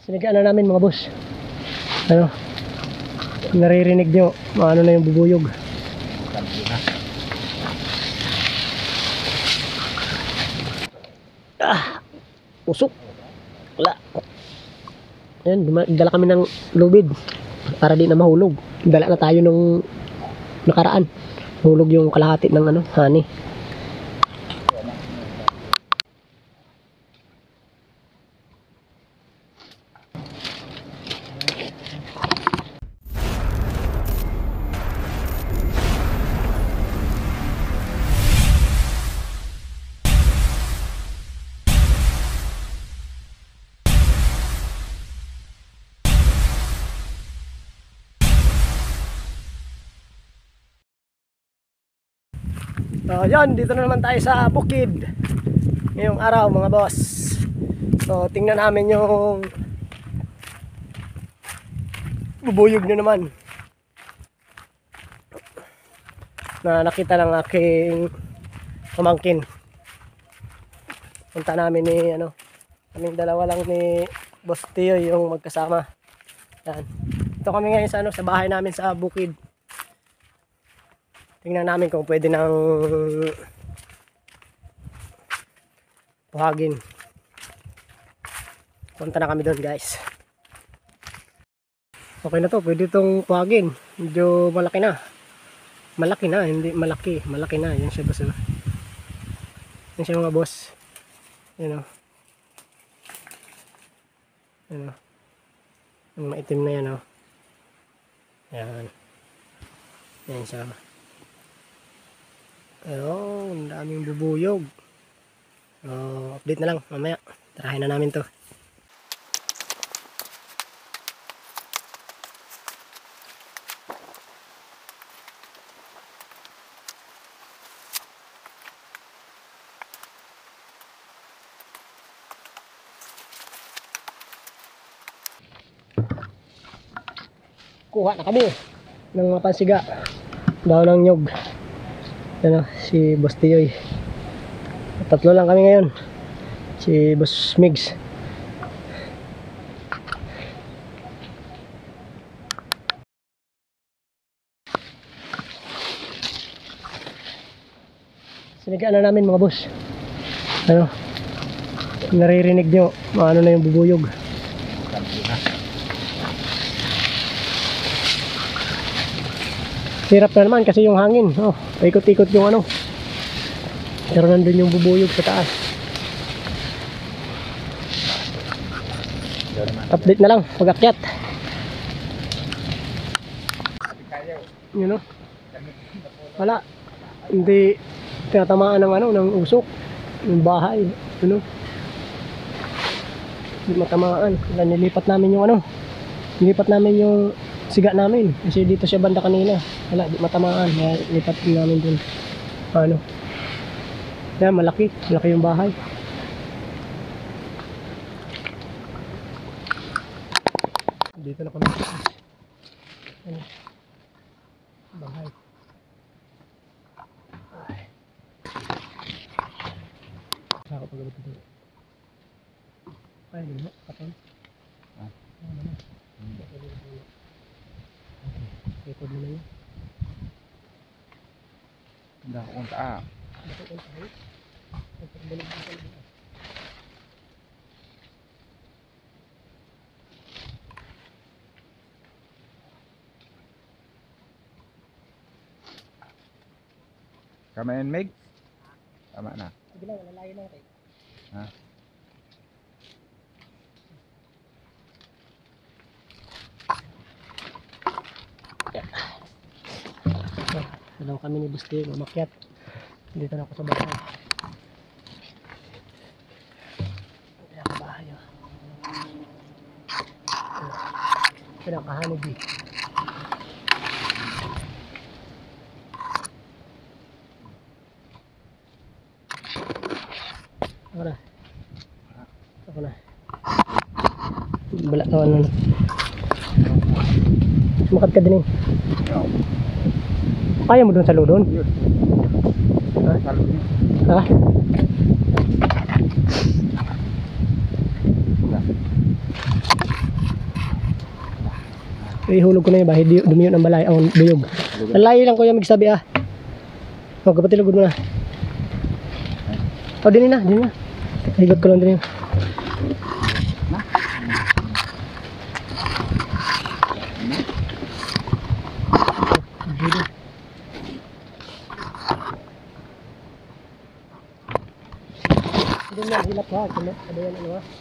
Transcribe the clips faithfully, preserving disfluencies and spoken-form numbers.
Sinigaan na namin mga boss. Ano? Naririnig nyo, maano na yung bubuyog. Ah, usok. Wala. Ayan, dala kami ng lubid para di na mahulog. Dala na tayo nung nakaraan. Hulog yung kalahati ng ano, honey. So yan, dito na naman tayo sa bukid ngayong araw mga boss. So tingnan namin yung bubuyog nyo naman na nakita ng aking pamangkin. Punta namin ni ano, kaming dalawa lang ni Boss Tio yung magkasama. Yan. Ito kami ngayon sa ano, sa bahay namin sa bukid. Tingnan namin kung pwede nang puhagin. Punta na kami doon guys. Okay na to, pwede itong puhagin. Medyo malaki na. Malaki na, hindi malaki. Malaki na, yan siya boss. Yan siya mga boss. Yan o. Yan o. Yung maitim na yan o. Yan. Yan siya. Ayun, daming bubuyog. So, update na lang mamaya. Tarahin na namin to. Kuha na kami ng mga pansiga. Daw ng nyog. Ano, si Boss Tioy. Tatlo lang kami ngayon. Si Boss Migs. Sinigaan na namin mga boss. Ano? Naririnig nyo, maano na yung bubuyog. Hirap na naman kasi yung hangin. Oh, ikot-ikot yung ano. Pero nandun yung bubuyog sa taas. Update na lang, pag-akyat. Yun know? Wala. Hindi tinatamaan ng ano, ng usok. Yung bahay. Yun know? Hindi matamaan. Nilipat namin yung ano. Nilipat namin yung siga namin kasi dito siya banda kanina, wala, di matamaan, kaya lipat namin dun. Ano, yan, malaki malaki yung bahay. Dito na kami ano, bahay. Ay, saka pag gabi dito ay, lima, kapon ah, ano na record mo na yun. Hindi ako kung taa. Hindi ako kung taa. Nagpagbalog mo sa loob. Tama yan, Meg? Tama na. Sige lang, lalayo lang tayo. Ha? Dalaw kami ni Boss Tio, mamakyat. Dito na ako sa bahay. Kaya ka bahay oh. Pinakahanib eh. Ako na. Ako na. Bala, oh, ano na. Sumakad ka din eh. Kaya mo dun sa lodon? Ha? Ha? ihulog ko na yung bahay, di- dumi yun ang balay, ang buyog. Lalayo lang kuya magsabi ah. O, kapatilugod mo na. O, din na, din na. Higot ko lang din yun. Hindi na, hilap ha. Ano yan, ano ha?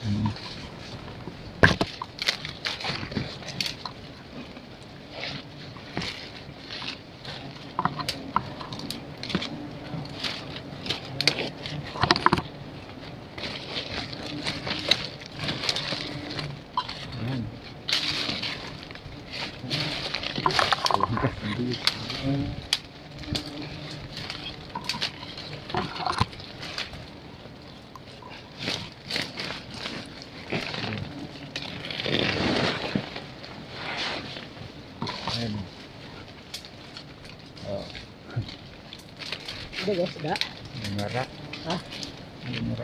Hindi guys, da. Ngara. Ha? Ngara.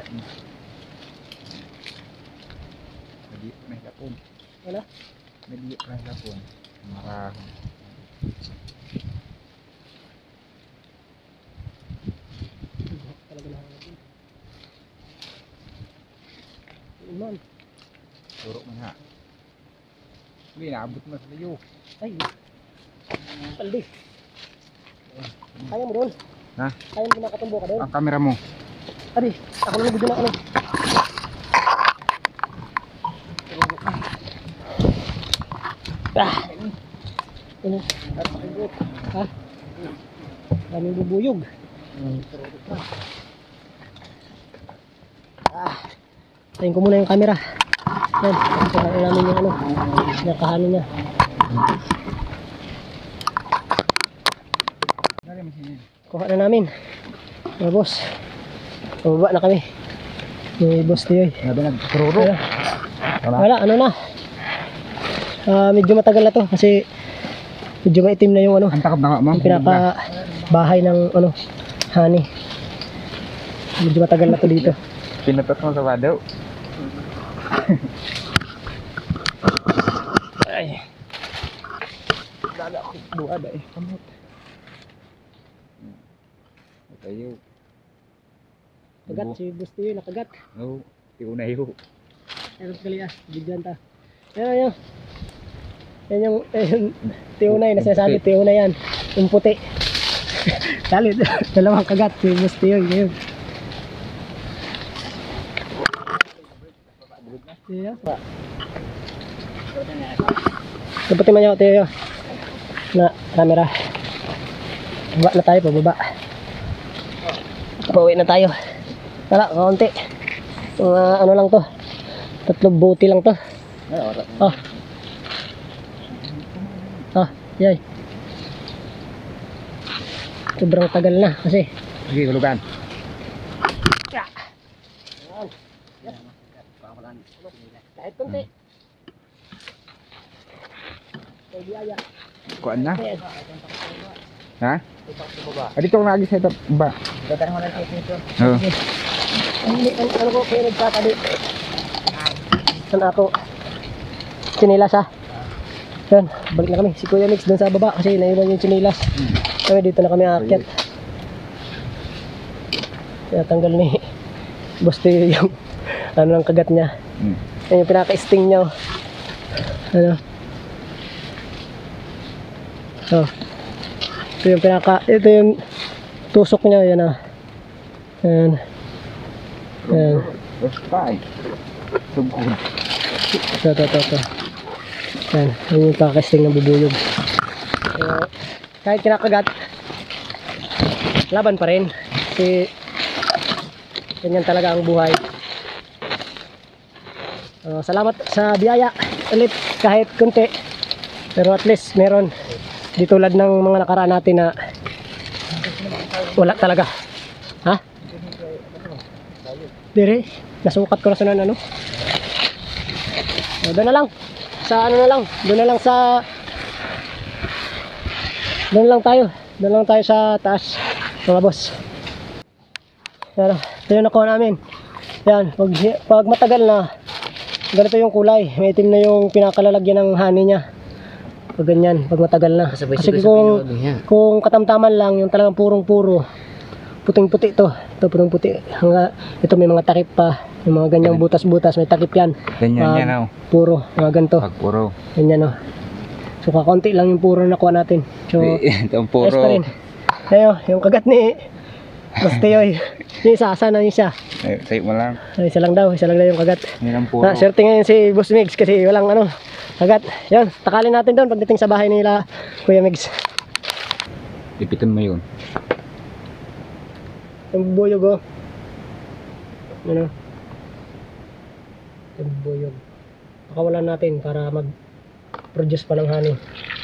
Jadi may lapon. Wala? May may lapon. Marahon. Talaga na. Iman. Turok man ha. Hindi, naabot mo sa layo. Ay. Paldi. Kaya mo doon. Ha? Kaya mo nakatumbo ka doon. Ang kamera mo. Ari, ako lang video na ano. Ah. Ano? Ha? Daming bubuyog. Ah. Tayin ko muna yung camera. Yan, saka namin yung ano, yung kahanin niya. Dari mo sini. Kuha na namin. Mga boss. Pababa na kami. May boss niyo eh. Grabe nagtururo. Wala. Wala, ano na. Ah, medyo matagal na to kasi medyo maitim na yung ano, Ang takap na mo. yung pinaka bahay ng ano, honey. Medyo matagal na to dito. Pinatas mo sa wadaw. Ay. Lala ako buad eh. Kamot. Tayo. Kagat si boss niyo, nakagat. Oh, tiunayo. Erot kali ah, bigyan ta. Yan yan. Yan yung, yan, tiunay na sinasabi, tiunay yan. Yung puti. Salit, dalawang kagat si boss niyo. Ngayon. Iya, Pak. Dapatin mo niya tayo na camera. Baba na tayo, pababa. Pauwi na tayo. Tara, kaunti. Mga ano lang to. Tatlong buti lang to. Oh. Oh, yay. Sobrang tagal na kasi. Sige, hulugan. Kahit kunti. May biyaya. Kuan na? Ayan. Ha? Ah, dito ko lagi sa ba? Dadaan mo lang dito. Oo. Ano, ano, ano ko kayo nagkakali? Saan ako? Chinilas ha? Yan, balik na kami. Si Kuya Mix doon sa baba kasi naiwan yung chinilas. Kami dito na kami aakyat. Kaya tanggal ni Boss Teo yung ano ng kagat niya. Hmm. Yan yung pinaka-sting niya. Ano? So, ito yung pinaka, ito yung tusok niya. Yan ah. Yan. Yan. Bye. Sugod. Ito, ito, ito, ito. Yan. Yan yung pinaka-sting na bubuyog. So, kahit kinakagat, laban pa rin. Kasi, ganyan talaga ang buhay. Uh, salamat sa biyaya ulit kahit kunti, pero at least meron di tulad ng mga nakaraan natin na wala talaga. Ha? Dire, nasukat ko na sa ano. So, doon na lang sa ano na lang, doon na lang sa doon lang tayo doon lang tayo sa taas mga boss. Yan, ito yung nakuha namin. Yan, pag, pag matagal na ganito yung kulay, may itim na yung pinakalalagyan ng honey niya. Pag ganyan, pag matagal na. Kasi Kasabay-sabay sa kung, pinod niya. kung katamtaman lang, yung talagang purong-puro, puting-puti to. Ito, puting-puti. Hanga, ito may mga takip pa. Yung mga ganyang butas-butas, may takip yan. Ganyan Pag yan oh. Puro, mga ganito. Pag puro. Ganyan, oh. So, kakonti lang yung puro na nakuha natin. So, Itong ayos pa puro. rin. Ayo, yung kagat ni Basteyoy. Yung isa, asa na yung isa. Ay, sa'yo mo lang. Ay, isa lang daw, isa lang daw yung kagat. Yan ang puro. Na, swerte ngayon si Boss Migs kasi walang ano, kagat. Yan, takalin natin doon pagdating sa bahay nila, Kuya Migs. Ipitin mo yun. Yung buyog, oh. Ano? Yung buyog. Pakawalan natin para mag-produce pa ng honey.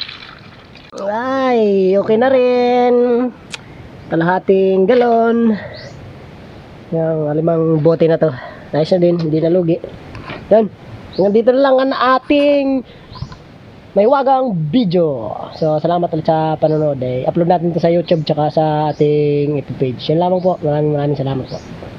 Ay, okay na rin. Kalahating galon. Yung alimang bote na to. Nice na din, hindi nalugi. Yan. Hanggang dito na lang ang ating may wagang video. So, salamat ulit sa panonood. Eh, upload natin to sa YouTube tsaka sa ating page. Yan lamang po. Maraming maraming salamat po.